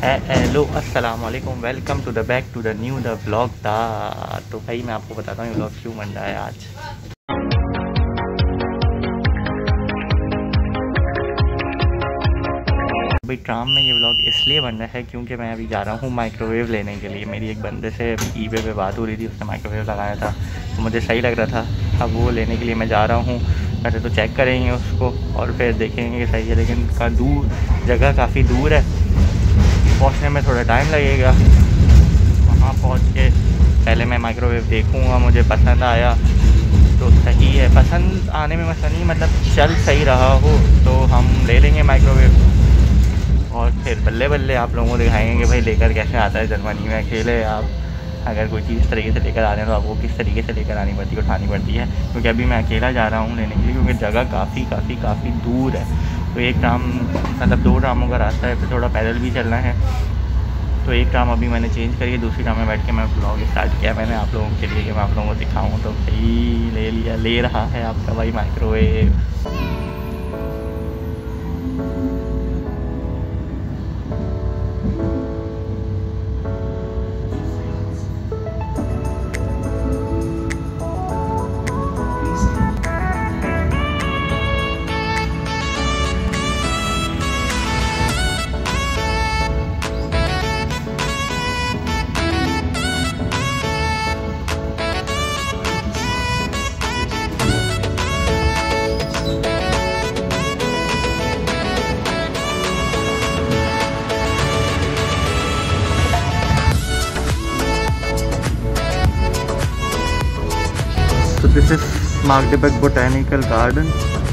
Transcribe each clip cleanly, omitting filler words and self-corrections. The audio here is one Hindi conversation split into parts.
हेलो अस्सलाम वालेकुम, welcome to the back to the new the blog था। तो भाई मैं आपको बताता हूँ ये ब्लॉग क्यों बन रहा है आज। भाई ट्राम में ये ब्लॉग इसलिए बन रहा है क्योंकि मैं अभी जा रहा हूँ माइक्रोवेव लेने के लिए। मेरी एक बंदे से ईबे पे बात हो रही थी, उसने माइक्रोवेव लगाया था तो मुझे सही लग रहा था। अब वो लेने के लिए मैं जा रहा हूँ। पहले तो चेक करेंगे उसको और फिर देखेंगे कि सही है, लेकिन जगह काफ़ी दूर है, पहुंचने में थोड़ा टाइम लगेगा। वहाँ पहुँच के पहले मैं माइक्रोवेव देखूँगा, मुझे पसंद आया तो सही है। पसंद आने में मसला नहीं, मतलब चल सही रहा हो तो हम ले लेंगे माइक्रोवेव और फिर बल्ले बल्ले आप लोगों को दिखाएंगे कि भाई लेकर कैसे आता है जर्मनी में। अकेले आप अगर कोई चीज़ तरीके से लेकर आ रहे हैं तो आपको किस तरीके से लेकर आनी पड़ती है, उठानी पड़ती है। क्योंकि अभी मैं अकेला जा रहा हूँ लेने के लिए, क्योंकि जगह काफ़ी दूर है। तो एक ट्राम मतलब 2 ट्रामों का रास्ता है, फिर थोड़ा पैदल भी चलना है। तो एक ट्राम अभी मैंने चेंज करी है, दूसरी ट्राम में बैठ के मैं ब्लॉग स्टार्ट किया मैंने आप लोगों के लिए कि मैं आप लोगों को दिखाऊँ। तो भाई ले रहा है आपका भाई microwave. So this is Magdeburg Botanical Garden.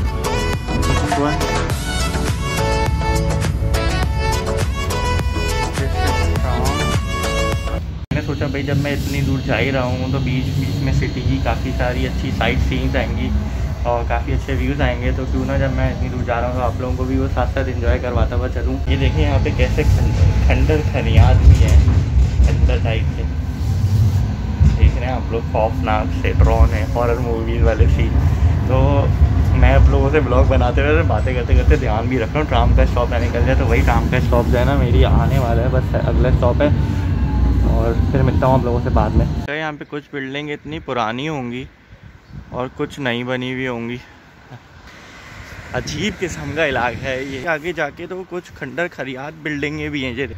मैंने सोचा भाई जब मैं इतनी दूर जा ही रहा हूँ तो बीच बीच में सिटी की काफ़ी सारी अच्छी साइट सीन्स आएंगी और काफ़ी अच्छे व्यूज़ आएंगे। तो क्यों ना जब मैं इतनी दूर जा रहा हूँ तो आप लोगों को भी वो साथ साथ एंजॉय करवाता हुआ चलूँ। ये देखिए यहाँ पे कैसे खंडर खनियात भी हैं, खंडर टाइप के देख रहे हैं आप लोग। खौफनाक से ड्रोन है, हॉरर मूवीज़ वाले सीन। तो मैं आप लोगों से ब्लॉग बनाते हुए बातें करते करते ध्यान भी रख रहा हूँ। ट्राम का स्टॉप ना निकल जाए, तो वही ट्राम का स्टॉप जो है ना मेरी आने वाला है, बस अगला स्टॉप है। और फिर मिलता हूँ आप लोगों से बाद में। तो यहाँ पे कुछ बिल्डिंग इतनी पुरानी होंगी और कुछ नई बनी हुई होंगी। अजीब किस्म का इलाका है ये। आगे जाके तो कुछ खंडर खरियात बिल्डिंगें भी हैं ये।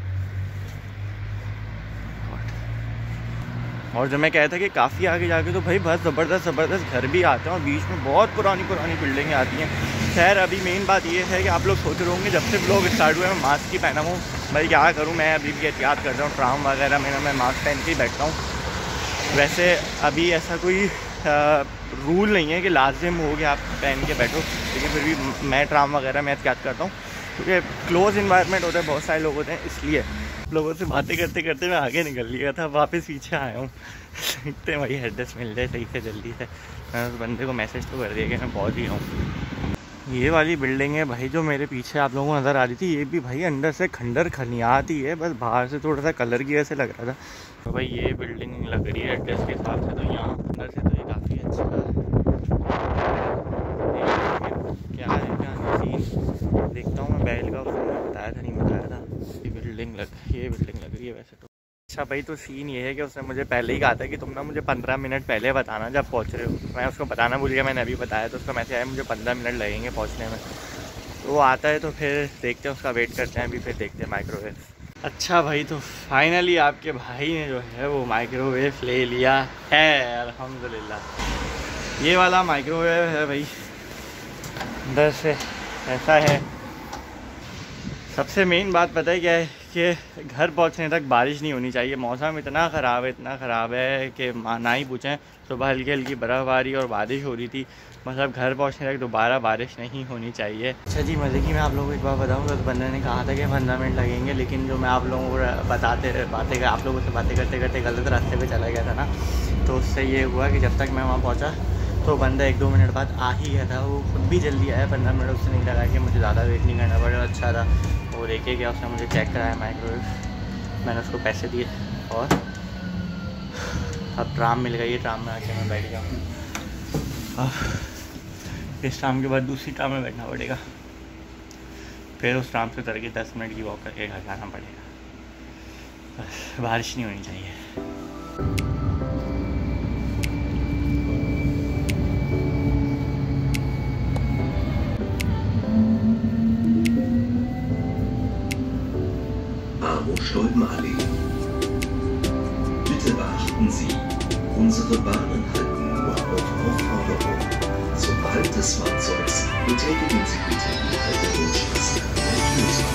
और जब मैं कहता कि काफ़ी आगे जाके तो भाई बहुत ज़बरदस्त घर भी आते हैं और बीच में बहुत पुरानी बिल्डिंगें आती हैं। खैर अभी मेन बात ये है कि आप लोग सोच रहे होंगे जब से ब्लॉग स्टार्ट हुआ मैं मास्क ही पहना हूँ। भाई क्या करूँ, मैं अभी भी एहतियात करता हूँ। ट्राम वगैरह में मैं मास्क पहन के ही बैठता हूँ। वैसे अभी ऐसा कोई रूल नहीं है कि लाजिम हो कि आप पहन के बैठो, लेकिन फिर भी मैं ट्राम वगैरह में एहतियात करता हूँ क्योंकि क्लोज इन्वायरमेंट होता है, बहुत सारे लोग होते हैं। इसलिए लोगों से बातें करते करते मैं आगे निकल लिया था, वापस पीछे आया हूँ। इतने वही एड्रेस मिल जाए सही से जल्दी से। मैं उस बंदे को मैसेज तो कर दिया कि मैं पहुँच ही हूँ। ये वाली बिल्डिंग है भाई जो मेरे पीछे आप लोगों को नज़र आ रही थी, ये भी भाई अंदर से खंडर खनियात ही है, बस बाहर से थोड़ा सा कलर की वजह से लग रहा था। तो भाई ये बिल्डिंग लग रही है एड्रेस के हिसाब से, तो यहाँ अंदर से तो ये काफ़ी अच्छा क्या है सीन देखता हूँ मैं। बैल का उसने बताया था, नहीं बताया था। ये बिल्डिंग लग रही है वैसे तो। अच्छा भाई तो सीन ये है कि उसने मुझे पहले ही कहा था कि तुम ना मुझे 15 मिनट पहले बताना जब पहुँच रहे हो। मैं उसको बताना भूल गया, मैंने अभी बताया तो उसका मैसेज आया मुझे 15 मिनट लगेंगे पहुँचने में। तो वो आता है तो फिर देखते हैं, उसका वेट करते हैं अभी, फिर देखते हैं माइक्रोवेव। अच्छा भाई तो फाइनली आपके भाई ने जो है वो माइक्रोवेव ले लिया है, अल्हम्दुलिल्लाह। ये वाला माइक्रोवेव है भाई, अंदर से ऐसा है। सबसे मेन बात पता है क्या है कि घर पहुंचने तक बारिश नहीं होनी चाहिए। मौसम इतना ख़राब है कि ना ही पूछें। सुबह हल्की हल्की बर्फ़बारी और बारिश हो रही थी, मतलब घर पहुंचने तक दोबारा बारिश नहीं होनी चाहिए। अच्छा जी, मज़े की मैं आप लोगों को एक बात बताऊँ तो बंदे ने कहा था कि 15 मिनट लगेंगे, लेकिन जो मैं आप लोगों को आप लोगों से बातें करते करते गलत रास्ते पर चला गया था ना, तो उससे ये हुआ कि जब तक मैं वहाँ पहुँचा तो बंदा 1-2 मिनट बाद आ ही गया था। वो खुद भी जल्दी आया, 15 मिनट उससे नहीं लगा कि मुझे ज़्यादा वेट नहीं करना पड़ेगा। अच्छा था वो देखे गया, उसने मुझे चेक कराया माइक्रोवेव, मैंने उसको पैसे दिए और अब ट्राम मिल गई है। ट्राम में आके मैं बैठ गया हूँ। इस ट्राम के बाद दूसरी ट्राम में बैठना पड़ेगा। फिर उस ट्राम से उतर के 10 मिनट की वॉक करके घर जाना पड़ेगा। बस बारिश नहीं होनी चाहिए। Stolpenallee. Bitte beachten Sie, unsere Bahnen halten nur auf Aufforderung. Zum Halt des Fahrzeugs betätigen Sie bitte Ihre Rettungsschlüssel und Lösung.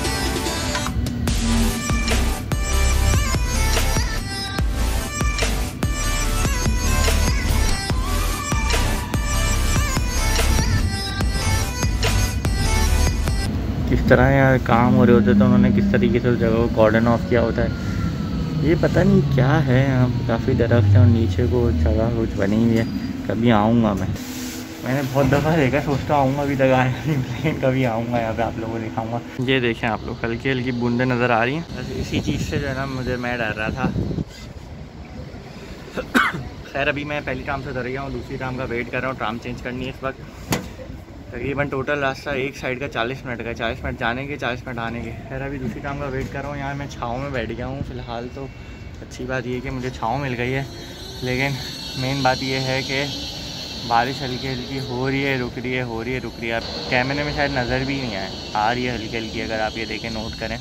किस तरह यार काम हो रहे होते तो उन्होंने किस तरीके से उस जगह को कॉर्डन ऑफ किया होता है, ये पता नहीं क्या है। यहाँ काफ़ी दरख्त है और नीचे को जगह कुछ बनी हुई है। कभी आऊँगा मैंने बहुत दफ़ा देखा, सोचता आऊँगा, अभी तक आया नहीं, लेकिन कभी आऊँगा यहाँ पे आप लोगों को दिखाऊँगा। ये देखें आप लोग, हल्की हल्की बूंदें नज़र आ रही हैं। बस इसी चीज़ से जो है ना मैं डर रहा था। खैर अभी मैं पहली ट्राम से उतर गया हूँ, दूसरी ट्राम का वेट कर रहा हूँ। ट्राम चेंज करनी है इस वक्त। तकरीबन टोटल रास्ता एक साइड का 40 मिनट का है, 40 मिनट जाने के, 40 मिनट आने के। खैर अभी दूसरी ट्राम का वेट कर रहा हूँ। यहाँ मैं छाँव में बैठ गया हूँ फ़िलहाल। तो अच्छी बात ये है कि मुझे छाँव मिल गई है, लेकिन मेन बात ये है कि बारिश हल्की हल्की हो रही है, रुक रही है, हो रही है, रुक रही है। अब कैमरे में शायद नज़र भी नहीं आए, आ रही है हल्की हल्की, अगर आप ये देखें, नोट करें।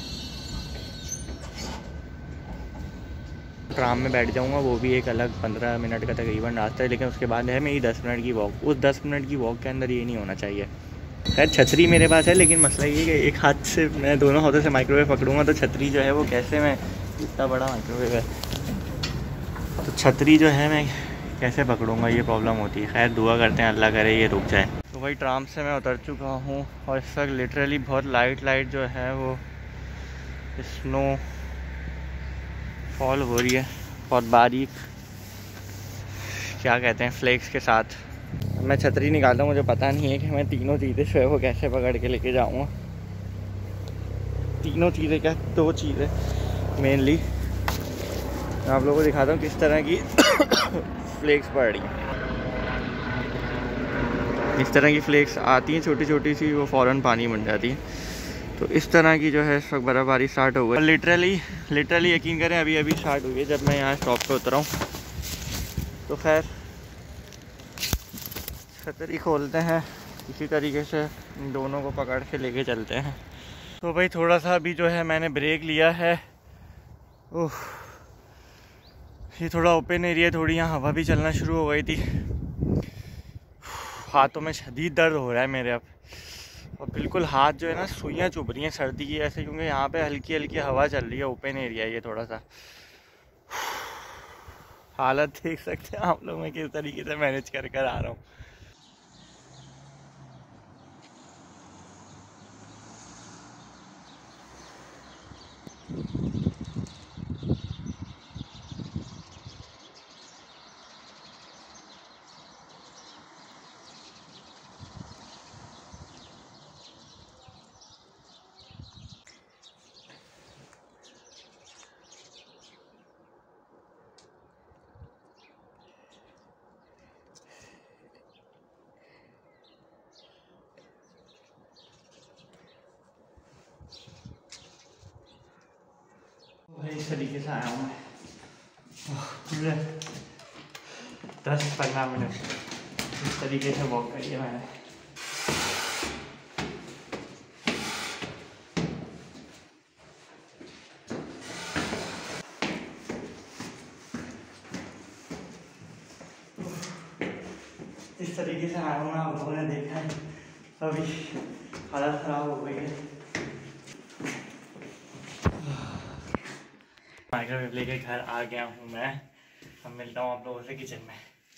ट्राम में बैठ जाऊंगा, वो भी एक अलग 15 मिनट का तकरीबन रास्ता है, लेकिन उसके बाद है मेरी 10 मिनट की वॉक। उस 10 मिनट की वॉक के अंदर ये नहीं होना चाहिए। खैर छतरी मेरे पास है, लेकिन मसला ये है कि एक हाथ से मैं दोनों हाथों से माइक्रोवेव पकड़ूंगा तो छतरी जो है वो कैसे, मैं इतना बड़ा माइक्रोवेव है तो छतरी जो है मैं कैसे पकड़ूंगा, ये प्रॉब्लम होती है। खैर दुआ करते हैं अल्लाह करे ये रुक जाए। तो वही ट्राम से मैं उतर चुका हूँ और इस वक्त लिटरली बहुत लाइट जो है वो स्नो फॉल हो रही है, बहुत बारीक, क्या कहते हैं, फ्लेक्स के साथ। मैं छतरी निकालता हूँ, मुझे पता नहीं है कि मैं तीनों चीज़ें जो है वो कैसे पकड़ के लेके जाऊँगा। तीनों चीज़ें क्या, 2 चीज़ें मेनली मैं आप लोगों को दिखाता हूँ किस तरह की फ्लेक्स पड़ रही हैं। इस तरह की फ्लेक्स आती हैं छोटी छोटी सी, वो फ़ौरन पानी बन जाती है। तो इस तरह की जो है इस वक्त बर्फ़बारी स्टार्ट हो गई। लिटरली यकीन करें अभी स्टार्ट हुई है जब मैं यहाँ स्टॉप पे उतरा हूँ। तो खैर छतरी खोलते हैं, इसी तरीके से इन दोनों को पकड़ के लेके चलते हैं। तो भाई थोड़ा सा अभी जो है मैंने ब्रेक लिया है। ओह, ये थोड़ा ओपन एरिया, थोड़ी यहाँ हवा भी चलना शुरू हो गई थी। हाथों में शदीद दर्द हो रहा है मेरे अब, और बिल्कुल हाथ जो है ना सुइयाँ चुभ रही हैं सर्दी की ऐसे, क्योंकि यहाँ पे हल्की हल्की हवा चल रही है, ओपन एरिया है ये थोड़ा सा। हालत देख सकते हैं आप लोग, मैं किस तरीके से मैनेज कर आ रहा हूँ। भाई इस तरीके से आया हूँ मैं, 10-15 मिनट इस तरीके से वॉक करी है मैंने। इस तरीके से आया हूँ, आप लोगों ने देखा है, अभी हालत ख़राब हो गई है। माइक्रोवेव लेके घर आ गया हूँ मैं। अब मिलता हूँ आप लोगों से किचन में।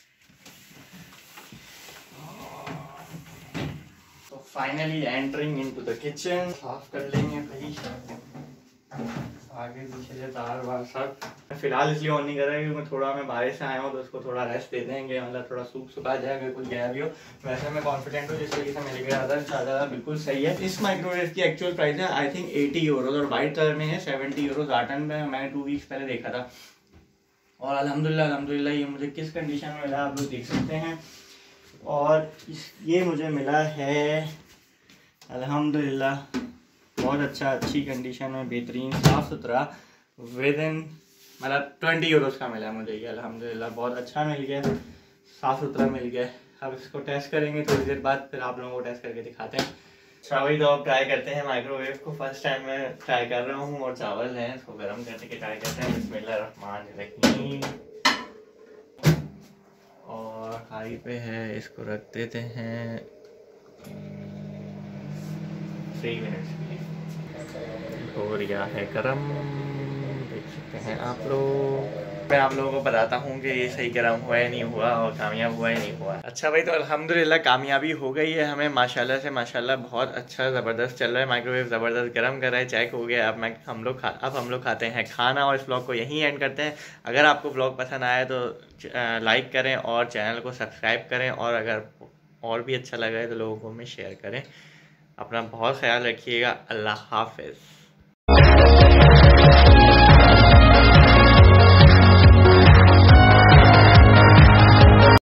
तो finally entering into the kitchen. साफ कर लेंगे भाई आगे पीछे से तार वार सब। फिलहाल इसलिए ऑन नहीं कर रहा है क्योंकि थोड़ा मैं बारिश से आया हूँ तो उसको थोड़ा रेस्ट दे देंगे, मतलब थोड़ा सूख सुखा जाए अगर कोई गया भी हो। वैसे मैं कॉन्फिडेंट हूँ जिस तरीके से मिल गया था चार्जर बिल्कुल सही है। इस माइक्रोवेव की एक्चुअल प्राइस है आई थिंक 80 यूरोज और वाइट कलर में है 70 यूरोज। आर्टन में मैंने 2 वीक्स पहले देखा था और अल्हम्दुलिल्लाह ये मुझे किस कंडीशन में मिला आप लोग देख सकते हैं। और ये मुझे मिला है अल्हम्दुलिल्लाह बहुत अच्छा, अच्छी कंडीशन में, बेहतरीन, साफ़ सुथरा, विद इन मतलब 20 यूरोज़ का मिला मुझे ये, अल्हम्दुलिल्लाह बहुत अच्छा मिल गया, साफ़ सुथरा मिल गया। अब इसको टेस्ट करेंगे थोड़ी देर बाद, फिर आप लोगों को टेस्ट करके दिखाते हैं। अच्छा भाई, तो अब ट्राई करते हैं माइक्रोवेव को। फर्स्ट टाइम मैं ट्राई कर रहा हूँ, और चावल हैं, इसको गर्म करने के ट्राई करते हैं। बिस्मिल्लाहिर्रहमानिर्रहीम। और हाई पे है, इसको रख देते हैं 3 मिनट्स के लिए। हो रहा है गर्म, देख सकते हैं आप लोग। मैं आप लोगों को बताता हूँ कि ये सही गर्म हुआ है नहीं हुआ, और कामयाब हुआ है नहीं हुआ। अच्छा भाई, तो अल्हम्दुलिल्लाह कामयाबी हो गई है हमें, माशाल्लाह से माशाल्लाह, बहुत अच्छा ज़बरदस्त चल रहा है। माइक्रोवेव ज़बरदस्त गर्म कर रहा है, चेक हो गया। अब हम लोग खाते हैं खाना, और इस व्लॉग को यहीं एंड करते हैं। अगर आपको व्लॉग पसंद आया तो लाइक करें और चैनल को सब्सक्राइब करें, और अगर और भी अच्छा लगा है तो लोगों में शेयर करें। अपना बहुत ख्याल रखिएगा। अल्लाह हाफ़िज़।